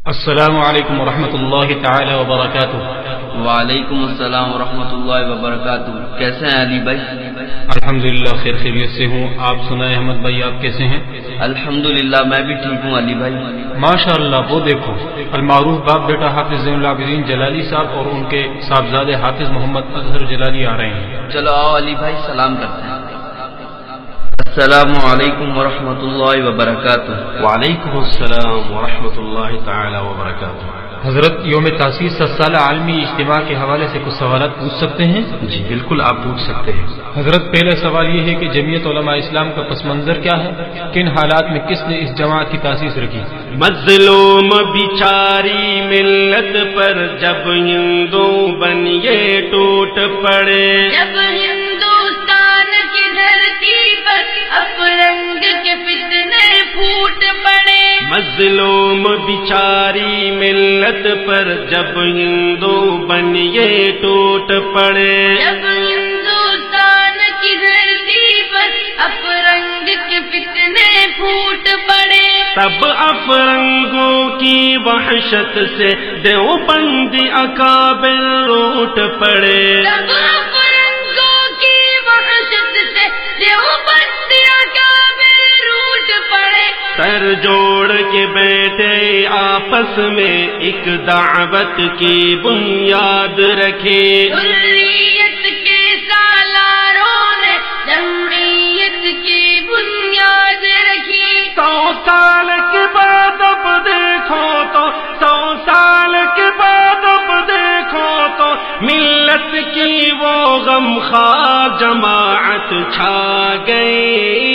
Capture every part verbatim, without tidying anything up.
السلام علیکم ورحمۃ اللہ تعالی وبرکاتہ۔ وعلیکم السلام ورحمۃ اللہ وبرکاتہ۔ کیسے ہیں علی بھائی؟ الحمدللہ خیر خیریت سے ہوں، آپ سنائیں احمد بھائی آپ کیسے ہیں؟ الحمدللہ میں بھی ٹھیک ہوں علی بھائی۔ ماشاء اللہ، وہ دیکھو المعروف باپ بیٹا حافظ زین العابدین جلالی صاحب اور ان کے صاحبزادے حافظ محمد اظہر جلالی آ رہے ہیں۔ چلو آؤ علی بھائی سلام کرتے ہیں۔ السلام علیکم ورحمۃ اللہ وبرکاتہ۔ وعلیکم السلام ورحمۃ اللہ تعالی وبرکاتہ۔ حضرت یوم تاسیس سالہ عالمی اجتماع کے حوالے سے کچھ سوالات پوچھ سکتے ہیں؟ جی بالکل آپ پوچھ سکتے ہیں حضرت، پہلا سوال یہ ہے کہ جمعیت علماء اسلام کا پس منظر کیا ہے؟ کن حالات میں کس نے اس جماعت کی تاسیس رکھی؟ مظلوم بیچاری ملت پر جب ہندو بنیے ٹوٹ پڑے، جب ہندوستان کی دھرتی پر افرنگ کے فتنے پھوٹ پڑے، مظلوم بیچاری ملت پر جب ہندو بنیے ٹوٹ پڑے، جب ہندوستان کی دھرتی پر افرنگ کے فتنے پھوٹ پڑے، تب افرنگوں کی وحشت سے دیوبندی اکابر روٹ پڑے، تب افرنگوں کی وحشت سے دیوبندی اکابر روٹ پڑے، سر جوڑ کے بیٹھے آپس میں ایک دعوت کی بنیاد رکھی، حریت کے سالاروں نے جمعیت کی بنیاد رکھی، سو سال کے بعد اب دیکھو تو سو سال کے بعد اب دیکھو تو ملت کی وہ غمخوار جماعت چھا گئی،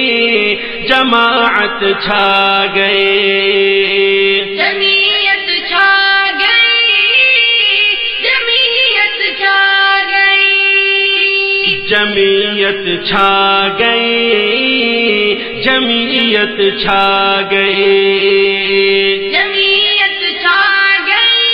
جماعت چھا گئی، جمعیت چھا گئی، جمعیت چھا گئی، جمعیت چھا گئی، جمعیت چھا گئی، جمعیت چھا گئی،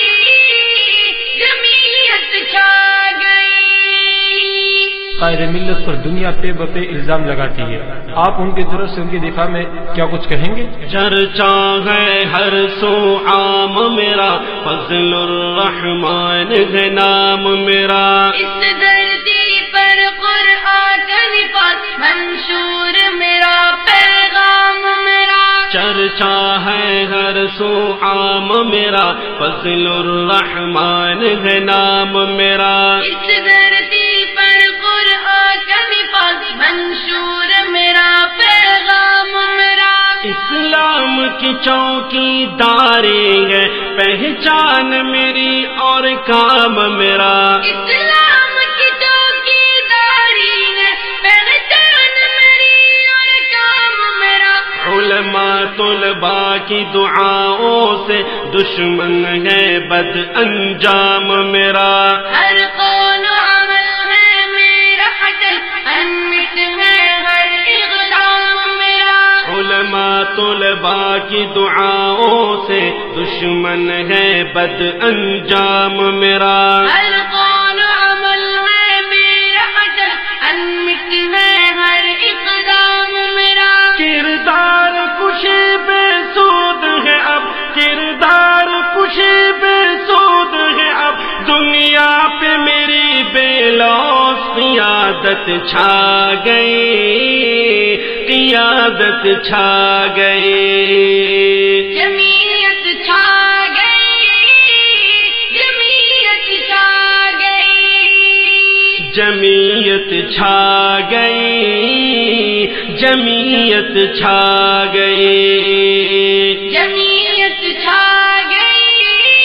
جمعیت چھا گئی۔ قائد ملت پر دنیا پہ بپے الزام لگاتی ہے، آپ ان کی طرف سے ان کے دفاع میں کیا کچھ کہیں گے؟ چرچا ہے ہر سو عام میرا، فضل الرحمن ہے نام میرا، اس دھرتی پر قرآن کا نفاذ منشور میرا پیغام میرا، چرچا ہے ہر سو عام میرا، فضل الرحمن ہے نام میرا، اس دھرتی پر قرآن کا نفاذ منشور میرا پیغام میرا، اسلام کی چوکی داری ہے پہچان میری اور کام میرا، اسلام کی چوکی داری ہے پہچان میری اور کام میرا، علماء طلباء کی دعاؤں سے دشمن ہے بد انجام میرا، ہر قول و عمل ہے میرا حٹل انمٹ ہے ہر اقدام میرا، علماء طلباء کی دعاؤں سے دشمن ہے بد انجام میرا، ہر قول و عمل ہے میرا حٹل انمٹ ہے ہر اقدام میرا، کردار کشی بے سود ہے اب، کردار کشی بے سود ہے اب، دنیا پہ میری بے لوث قیادت چھا گئی، قیادت چھا گئی، جمعیت چھا گئی، جمعیت چھا گئی، جمعیت چھا گئی، جمعیت چھا گئی، جمعیت چھا گئی،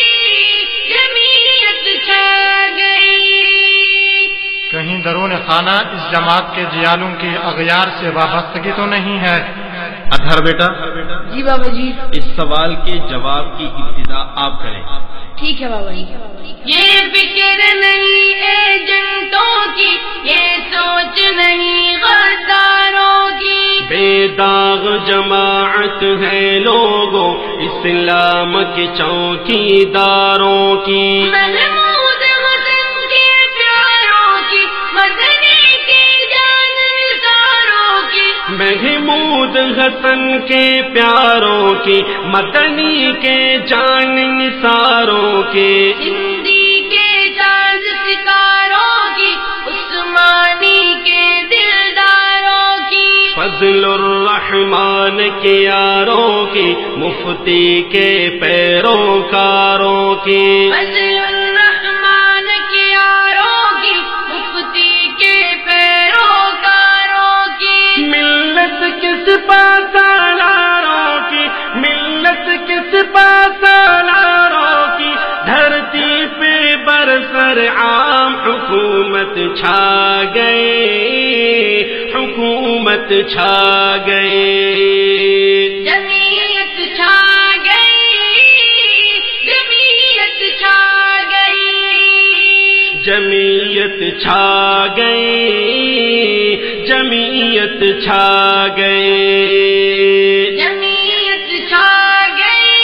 جمعیت چھا گئی۔ کہیں درون خانہ اس جماعت کے جیالوں کی اغیار سے وابستگی تو نہیں ہے؟ اطہر بیٹا جی بابا جی، اس سوال کے جواب کی ابتدا آپ کریں۔ ٹھیک ہے بابا جی۔ یہ فکر نہیں ایجنٹوں کی، یہ سوچ نہیں غداروں کی، بے داغ جماعت ہے لوگوں اسلام کے چوکی داروں کی، محمود حسن کے پیاروں کی، مدنی کی جان نثاروں کی، محمود حسن کے پیاروں کی، مدنی کے جان کی، ہندی کے چاند ستاروں کی، عثمانی کے دلداروں کی، فضل الرحمان کے یاروں کی، مفتی کے پیروکاروں کی، فضل الرحمان کے یاروں کی، مفتی کے پیروکاروں کی، ملت کے سپاہ سالاروں کی، ملت کے سپاہ سالاروں کی، دھرتی پہ برسر عام حکومت چھا گئے، حکومت چھا گئے، جمعیت چھا گئی، جمعیت چھا گئی، جمعیت چھا گئی، جمعیت چھا گئی، جمعیت چھا گئی،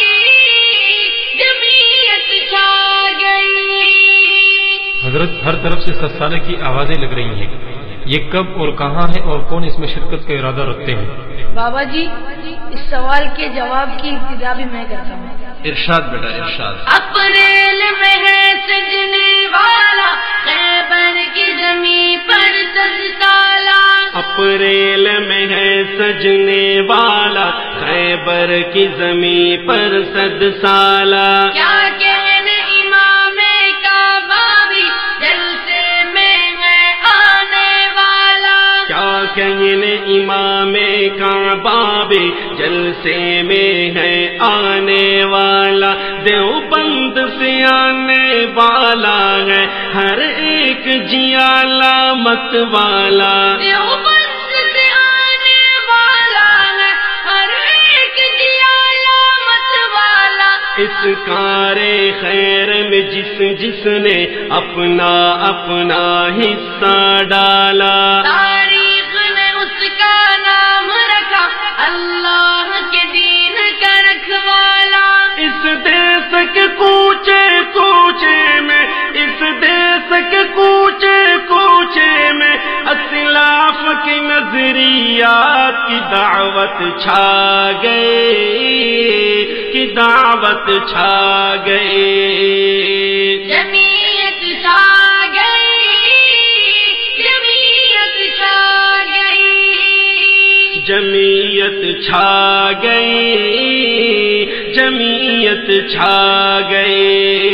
جمعیت چھا گئی۔ حضرت ہر طرف سے ستسالہ کی آوازیں لگ رہی ہیں، یہ کب اور کہاں ہے اور کون اس میں شرکت کا ارادہ رکھتے ہیں؟ بابا جی اس سوال کے جواب کی ابتدا بھی میں کرتا ہوں۔ ارشاد بیٹا ارشاد۔ اپریل میں ہے سجنے والا، خیبر کی زمین پر صد سالہ، اپریل میں ہے سجنے والا، خیبر کی زمین پر صد سالہ، کیا کہنے امام کعبہ بھی جلسے میں ہے آنے والا، کیا کہنے امام کعبہ بھی جلسے میں ہے آنے والا، دیوبند سے آنے والا ہے ہر ایک جیالہ مت والا، دیوبند سے آنے والا ہے ہر ایک جیالہ مت والا، اس کار خیر میں جس جس نے اپنا اپنا حصہ ڈالا، تاریخ نے اس کا نام رکھا اللہ کے دین کا رکھوالا، اس دیس کے کوچے کوچے میں، اس دیس کے کوچے کوچے میں اسلاف کی نظریات کی دعوت چھا گئی، کی دعوت چھا گئی، جمعیت چھا گئی، جمعیت چھا گئی، جمعیت چھا گئی، جمعیت چھا گئی،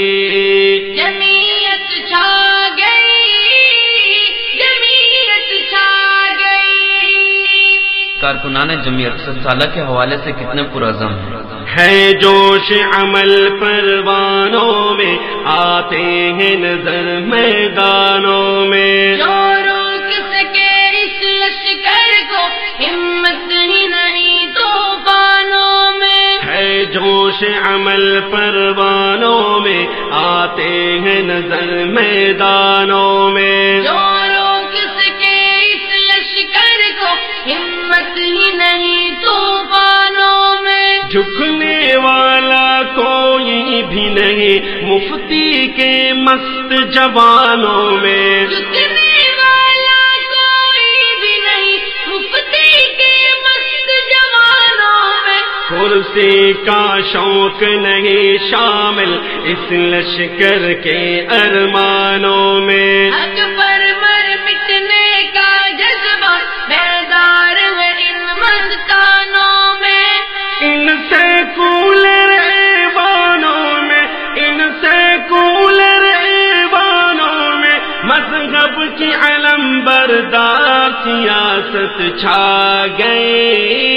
جمعیت چھا گئی، جمعیت چھا گئی۔ کارکنان جمعیت ست سالہ کے حوالے سے کتنے پرعزم ہیں؟ ہے جوش عمل پروانوں میں، آتے ہیں نظر میدانوں میں، جو روک سکے اس لشکر کو، ہمت ہی نہیں طوفانوں میں، ہے جوش عمل پروانوں میں، آتے ہیں نظر میدانوں میں، جو روک سکے اس لشکر کو، ہمت ہی نہیں طوفانوں میں، جھکنے والا کوئی بھی نہیں مفتی کے مست جوانوں میں، جھکنے والا کوئی بھی نہیں مفتی کے مست جوانوں میں، کرسی کا شوق نہیں شامل اس لشکر کے ارمانوں میں، حق پر مر مٹنے کا جذبہ بیدار ہے ان مستانوں میں، ان سے کولر ایوانوں میں، ان سے کولر ایوانوں میں مذہب کی علم بردار سیاست چھا گئی،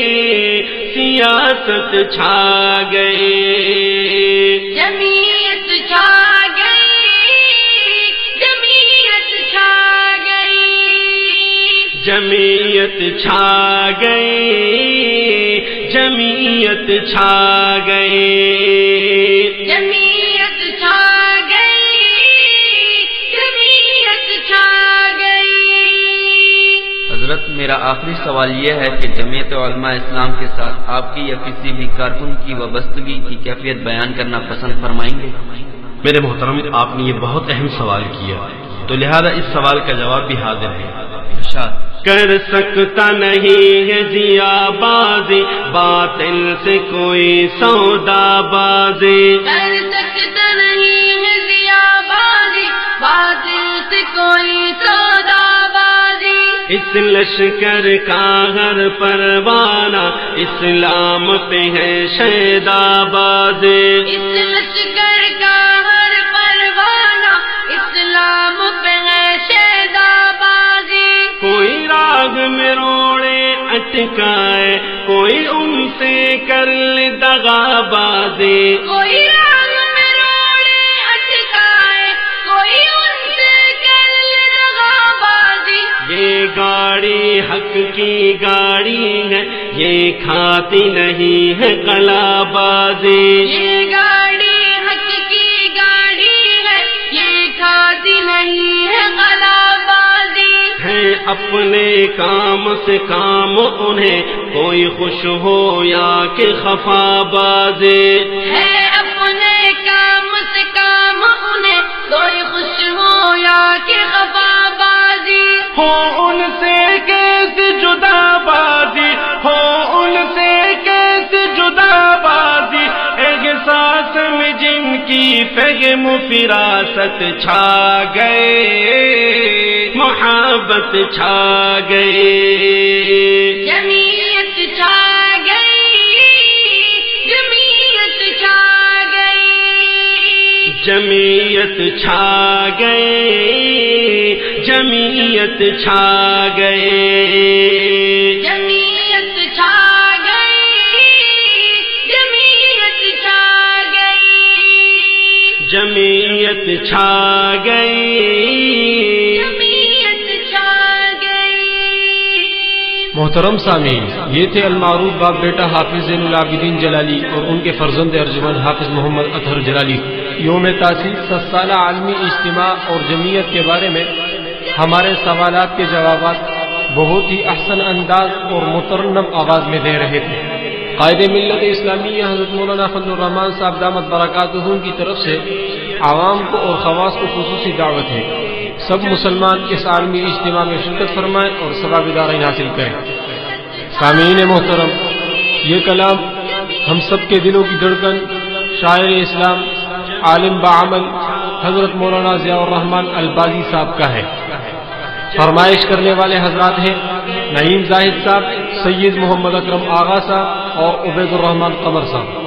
سیاست چھا گئی، جمعیت چھا گئی، جمعیت چھا گئی، جمعیت چھا گئی، جمعیت چھا گئی، جمعیت چھا گئی، جمعیت چھا گئی۔ حضرت میرا آخری سوال یہ ہے کہ جمعیت علماء اسلام کے ساتھ آپ کی یا کسی بھی کارکن کی وابستگی کی کیفیت بیان کرنا پسند فرمائیں گے؟ میرے محترم آپ نے یہ بہت اہم سوال کیا، تو لہذا اس سوال کا جواب بھی حاضر ہے۔ ارشاد۔ کر سکتا نہیں ہے ضیا بازی باطل سے کوئی سودا بازی، کر سکتا نہیں کوئی سودا بازی. اس لشکر کا ہر پروانہ اسلام پہ ہے شیدا بازی. اس لشکر کا ہر پروانہ اسلام پہ ہے شیدا بازی. کوئی راگ میں روڑے اٹکائے کوئی ان سے کر لے دغا بازی. کوئی راگ میں روڑے اٹکائے کوئی ان سے کر لے دغا بازی. یہ گاڑی حق کی گاڑی ہے یہ کھاتی نہیں ہے قلا بازی. یہ گاڑی حق کی گاڑی ہے یہ کھاتی نہیں ہے قلا بازی. ہے اپنے کام سے کام انہیں کوئی خوش ہو یا کہ خفا بازی. ہے اپنے کام سے کام انہیں کوئی خوش ہو یا کہ خفا بازی. ہو ان سے کیسے جدا بازی ہو ان سے کیسے جدا بازی. احساس میں جن کی فہم فراست چھا گئے محبت چھا گئے. جمعیت چھا گئی جمعیت چھا گئی. جمعیت چھا گئے جمعیت چھا گئے. جمعیت چھا گئی جمعیت چھا گئی. جمعیت چھا گئی. جمعیت چھا گئی. محترم سامعین، یہ تھے المعروف باپ بیٹا حافظ زین العابدین جلالی اور ان کے فرزند ارجمند حافظ محمد اطہر جلالی. یوم تاسیس ست سالہ عالمی اجتماع اور جمعیت کے بارے میں ہمارے سوالات کے جوابات بہت ہی احسن انداز اور مترنم آواز میں دے رہے تھے. قائد ملت اسلامیہ حضرت مولانا فضل الرحمان صاحب دامت برکاتہ کی طرف سے عوام کو اور خواص کو خصوصی دعوت ہے سب مسلمان اس عالمی اجتماع میں شرکت فرمائیں اور ثواب دارین حاصل کریں. سامعین محترم، یہ کلام ہم سب کے دلوں کی دھڑکن شاعر اسلام عالم بعمل حضرت مولانا ضیاء الرحمان البازی صاحب کا ہے. فرمائش کرنے والے حضرات ہیں نعیم زاہد صاحب، سید محمد اکرم آغا صاحب اور عبید الرحمان قمر صاحب.